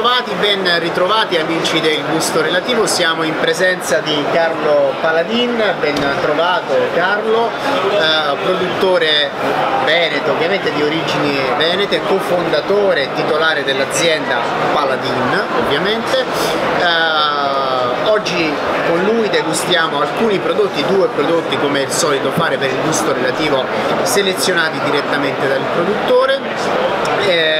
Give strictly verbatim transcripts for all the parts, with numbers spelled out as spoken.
Bentrovati, ben ritrovati amici del Gusto Relativo, siamo in presenza di Carlo Paladin, ben trovato Carlo, eh, produttore veneto, ovviamente di origini venete, cofondatore e titolare dell'azienda Paladin, ovviamente. Eh, oggi con lui degustiamo alcuni prodotti, due prodotti come il solito fare per il Gusto Relativo, selezionati direttamente dal produttore. Eh,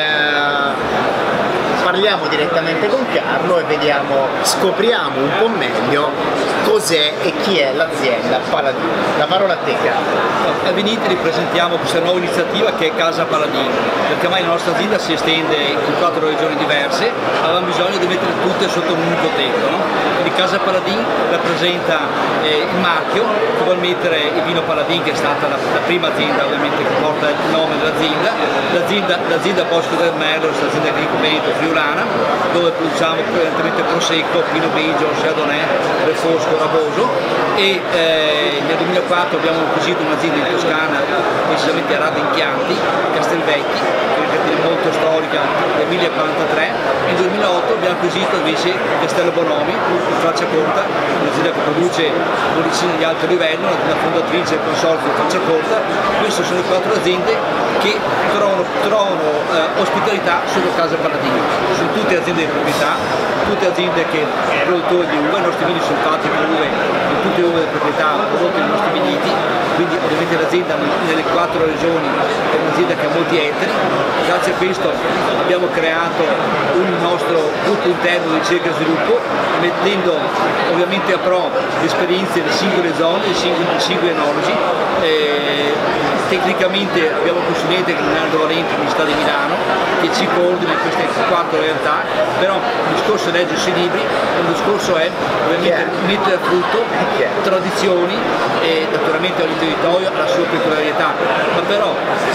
Parliamo direttamente con Carlo e vediamo, scopriamo un po' meglio cos'è e chi è l'azienda Paladin. La parola a te, Carlo. A Venite ripresentiamo questa nuova iniziativa che è Casa Paladin, perché ormai la nostra azienda si estende in quattro regioni diverse, avevamo bisogno di mettere tutte sotto un unico tetto, no? Quindi Casa Paladin rappresenta eh, il marchio che vuol mettere il vino Paladin, che è stata la, la prima azienda ovviamente che porta il nome dell'azienda, l'azienda Bosco del Merlo, l'azienda agricolo friulana, dove produciamo prevalentemente Prosecco, Pinot Grigio, Chardonnay, Refosco, Raboso, e eh, nel duemilaquattro abbiamo acquisito un'azienda in Toscana, precisamente a Radda in Chianti, Castelvecchi, che è molto storica, del millequarantatré. Nel duemilaotto abbiamo acquisito invece Castello Bonomi, in Franciacorta, un'azienda che produce bollicine di alto livello, una fondatrice del consorzio di Franciacorta. Queste sono le quattro aziende che trovano, trovano eh, ospitalità sotto Casa Paladin. Sono tutte aziende di proprietà, tutte aziende che produttori di uva, i nostri vini sono fatti con uve, con tutte le uve di proprietà prodotte nei nostri vigneti, quindi ovviamente l'azienda nelle quattro regioni è un'azienda che ha molti ettari. Grazie a questo abbiamo creato un nostro gruppo interno di ricerca e sviluppo, mettendo ovviamente a pro le esperienze delle singole zone, dei singoli, dei singoli enologi. Eh, tecnicamente abbiamo un consulente che è Leonardo Valenti, Università di Milano, che ci coordina in queste quattro realtà, però il discorso è leggersi i libri, il discorso è ovviamente mettere a frutto tradizioni, e naturalmente ogni territorio ha la sua peculiarità, ma però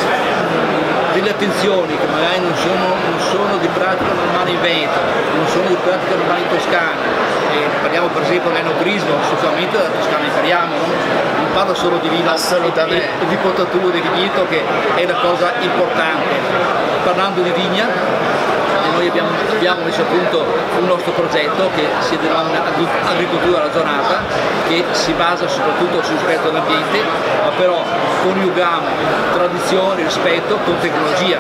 delle attenzioni che magari non sono, non sono di pratica normale in Veneto, non sono di pratica normale in Toscana. E parliamo per esempio dell'enoturismo, sicuramente dalla Toscana impariamo, no? Non parlo solo di vino e, e di potatura di vigneto, che è la cosa importante. Parlando di vigna, noi abbiamo, abbiamo messo a punto un nostro progetto che si denomina Agricoltura Ragionata, che si basa soprattutto sul rispetto dell'ambiente, ma però coniughiamo tradizione, rispetto con tecnologia.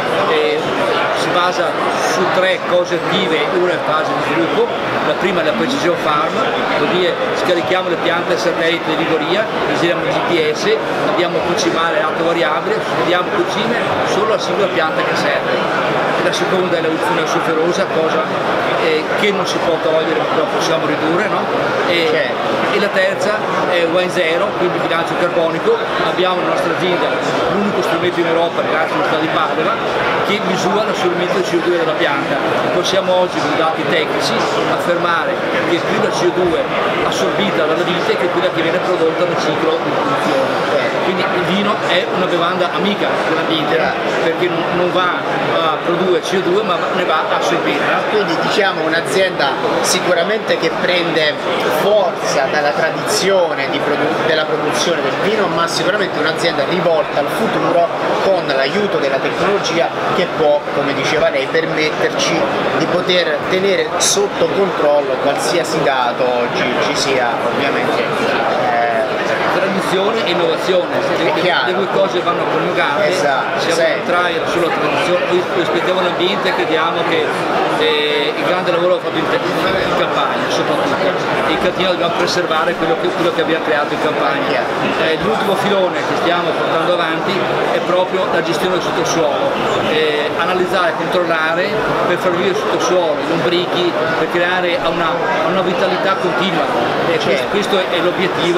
E si basa su tre cose attive, una in fase di sviluppo. La prima è la Precision Farm, dove scarichiamo le piante satellite di rigoria, usiamo il G P S, andiamo a concimare l'alto variabile, andiamo a concimare solo la singola pianta che serve. La seconda è la riduzione sulfurosa, cosa eh, che non si può togliere, ma però possiamo ridurre, no? E, okay. E la terza è Wine Zero, quindi bilancio carbonico. Abbiamo nella nostra azienda l'unico strumento in Europa, grazie all'Università di Padova, che misura l'assorbimento del C O due della pianta. Possiamo oggi con i dati tecnici affermare che più la C O due assorbita dalla vite che quella che viene prodotta nel ciclo di produzione. Quindi il vino è una bevanda amica dell'ambiente, perché non va a produrre C O due, ma ne va a assorbire. Quindi diciamo un'azienda sicuramente che prende forza dalla tradizione di produ della produzione del vino, ma sicuramente un'azienda rivolta al futuro con l'aiuto della tecnologia che può, come diceva lei, permetterci di poter tenere sotto controllo qualsiasi dato oggi ci sia, ovviamente. Eh, Tradizione e innovazione, le, le due cose vanno coniugate. Esatto, siamo sì. contrari sulla tradizione, noi rispettiamo l'ambiente e crediamo che eh, il grande lavoro fatto in, in campagna soprattutto, e in cantina dobbiamo preservare quello che, quello che abbiamo creato in campagna. Eh, l'ultimo filone che stiamo portando avanti è proprio la gestione del sottosuolo, eh, analizzare e controllare per far vivere il sottosuolo, i lombrichi, per creare una, una vitalità continua. E questo, questo è l'obiettivo.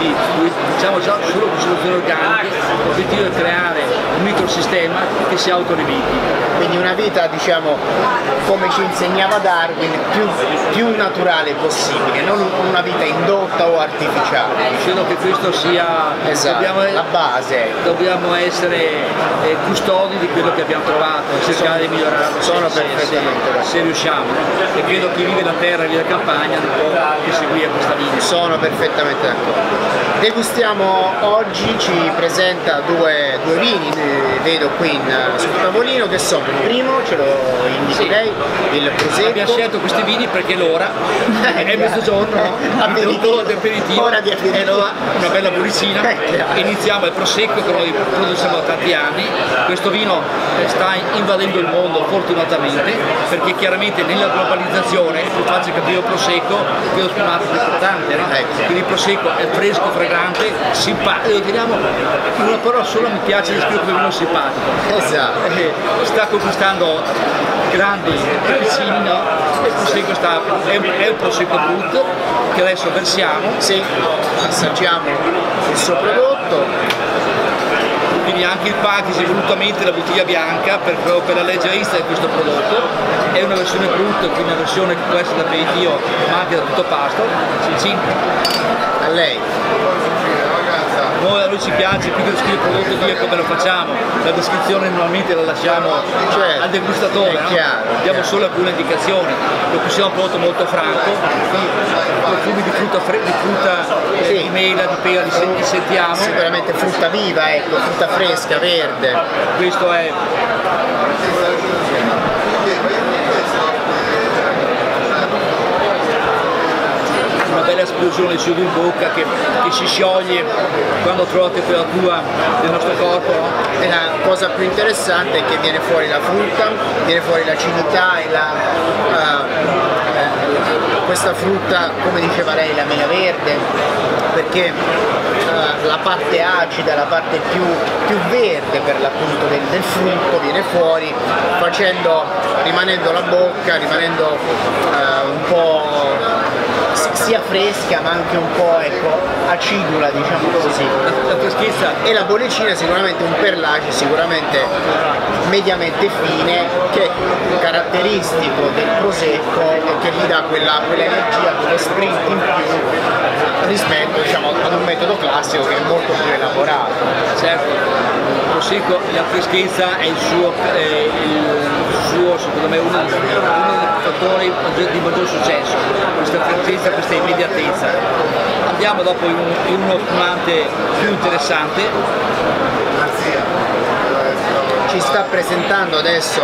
Diciamo già solo con soluzioni organiche, l'obiettivo è creare un microsistema che si autoalimenti. Quindi una vita, diciamo, come ci insegnava Darwin, più, più naturale possibile, non una vita indotta o artificiale. Credo che questo sia, esatto, dobbiamo, la base. Dobbiamo essere eh, custodi di quello che abbiamo trovato e cercare di migliorarlo sono se, perfettamente se, se riusciamo. E credo che chi vive la terra e vive la campagna non può che seguire questa linea. Sono perfettamente d'accordo. Degustiamo oggi, ci presenta due, due vini, vedo qui in, sul tavolino, che sono il primo, ce lo indichi lei, il Prosecco. Abbiamo scelto questi vini perché l'ora è mezzogiorno, no? Aperitivo. Aperitivo, Ora di aperitivo. e allora una bella bollicina. Iniziamo il Prosecco che noi produciamo da tanti anni. Questo vino sta invadendo il mondo fortunatamente, perché chiaramente nella globalizzazione è più facile capire il Prosecco che lo spumante più importante, no? Quindi il Prosecco è fresco, fragante, simpatico, teniamo una parola sola, mi piace descrivere come vino simpatico. Esatto. Eh, sta conquistando grandi vicini, no? Il Prosecco sta, è, un, è un Prosecco brut che adesso versiamo. Sì, assaggiamo il suo prodotto. Quindi anche il packaging, volutamente la bottiglia bianca per, per la leggerezza di questo prodotto. È una versione brutta, quindi una versione che può essere da aperitivo ma anche da tutto pasto. Sì, sì. A lei. Noi, a noi ci piace più che descrivere il prodotto dire come lo facciamo, la descrizione normalmente la lasciamo certo, al degustatore, no? Chiaro, diamo chiaro. solo alcune indicazioni, lo possiamo un prodotto molto franco, profumi di frutta, fre di, frutta sì. eh, di mela, di pera, li, li sentiamo. Sicuramente frutta viva, ecco, frutta fresca, verde. Questo è una bella esplosione di sugo in bocca che, che si scioglie quando trova la temperatura del nostro corpo, no? E la cosa più interessante è che viene fuori la frutta, viene fuori l'acidità e la, uh, uh, questa frutta, come diceva lei, la mela verde, perché uh, la parte acida, la parte più, più verde per l'appunto del, del frutto viene fuori, facendo, rimanendo la bocca, rimanendo uh, un po' sia fresca ma anche un po', ecco, acidula, diciamo così. La, la freschezza. E la bollicina è sicuramente un perlage sicuramente mediamente fine, che è caratteristico del Prosecco e che gli dà quella, quell'energia, quello sprint in più rispetto, diciamo, ad un metodo classico che è molto più elaborato. Certo, il Prosecco, la freschezza è il suo, eh, il suo secondo me, uno, uno dei fattori di maggior successo, questa freschezza, questa immediatezza. Andiamo dopo in, in uno spumante più interessante. Ci sta presentando adesso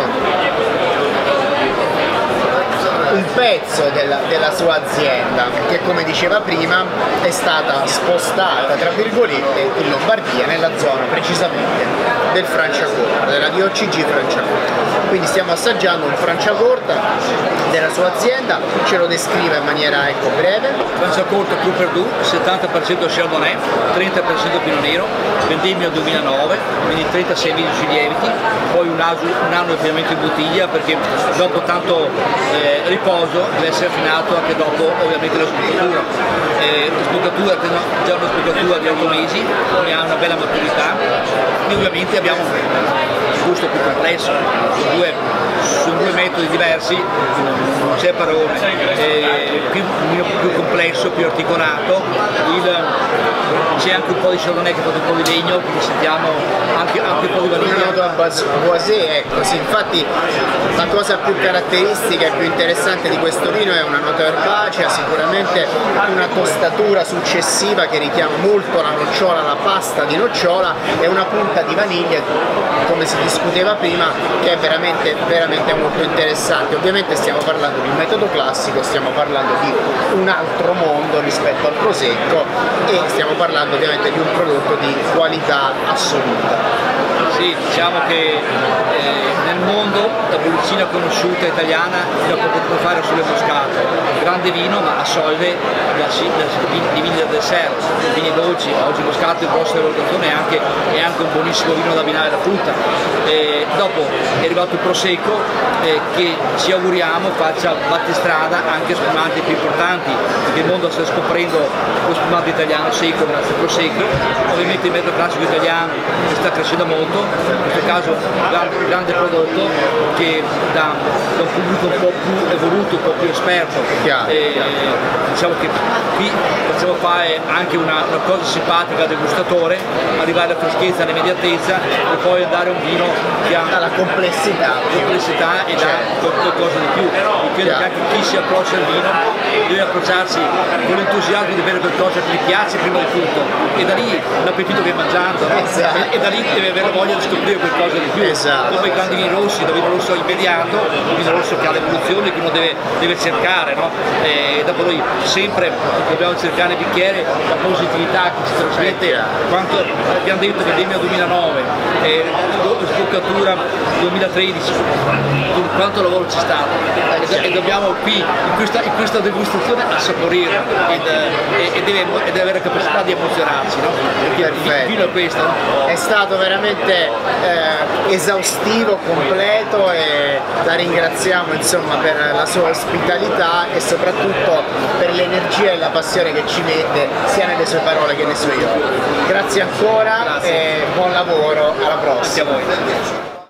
un pezzo della, della sua azienda che, come diceva prima, è stata spostata tra virgolette in Lombardia, nella zona precisamente del Franciacorta, della D O C G Franciacorta. Quindi stiamo assaggiando un Franciacorta della sua azienda, ce lo descrive in maniera, ecco, breve. Franciacorta Cru Perdù, settanta per cento Chardonnay, trenta per cento Pinot Nero, vendemmia duemilanove, quindi trentasei vini sui lieviti, poi un, asu, un anno di affinamento in bottiglia perché dopo tanto eh, riposo deve essere affinato anche dopo ovviamente la sbucatura. Eh, la sbucatura che è già una sbucatura di otto mesi, quindi ha una bella maturità e ovviamente abbiamo un gusto più complesso, su due, su due metodi diversi, non c'è parole, eh, più, più complesso, più articolato, c'è anche un po' di Chardonnay che fa un po' di legno, quindi sentiamo anche, anche un po' di vaniglia. Una nota boisé, ecco, sì, infatti la cosa più caratteristica e più interessante di questo vino è una nota erbacea, sicuramente una tostatura successiva che richiama molto la nocciola, la pasta di nocciola, e una punta di vaniglia, come si discuteva prima, che è veramente, veramente molto interessante. Ovviamente stiamo parlando di un metodo classico, stiamo parlando di un altro mondo rispetto al Prosecco e stiamo parlando ovviamente di un prodotto di qualità assoluta. Sì, diciamo che eh, nel mondo la bollicina conosciuta italiana fino a poco tempo fa era solo Moscato, grande vino ma assolve da, da, di vini da dessert, vini dolci. Oggi Moscato è il grosso valutazione, è anche, è anche un buonissimo vino da abbinare alla frutta. Eh, dopo è arrivato il Prosecco eh, che ci auguriamo faccia battistrada anche a spumanti più importanti, perché il mondo sta scoprendo lo spumante italiano secco grazie al Prosecco, ovviamente il metodo classico italiano che sta crescendo molto, in questo caso un grande, grande prodotto che da, da un pubblico un po' più evoluto, un po' più esperto. E, diciamo che qui facciamo fare anche una, una cosa simpatica al degustatore, arrivare alla freschezza, all'immediatezza e poi andare a un vino che ha la complessità, complessità e dà qualcosa di più. Io credo che anche chi si approccia al vino deve approcciarsi con l'entusiasmo di bere qualcosa che gli piace prima di tutto, e da lì l'appetito che mangiando, no? Esatto. e, e da lì deve avere voglia di scoprire qualcosa di più, esatto. come i grandi vini rossi, il vino rosso immediato, il vino rosso che ha l'evoluzione che uno deve, deve cercare, no? E dopo noi sempre dobbiamo cercare nel bicchiere la positività che ci trasmette, quanto abbiamo detto che Vendemmia duemilanove, eh, sboccatura duemilatredici, quanto lavoro c'è stato e, e dobbiamo qui in questa, in questa degustazione assaporire ed, e, e, deve, e deve avere la capacità di emozionarci, no? Perché il vino è questo, no? È stato veramente eh, esaustivo, completo e la ringraziamo insomma per la sua ospitalità e soprattutto per l'energia e la passione che ci mette sia nelle sue parole che nei suoi occhi. Grazie ancora. Grazie. E buon lavoro, alla prossima. Grazie a voi.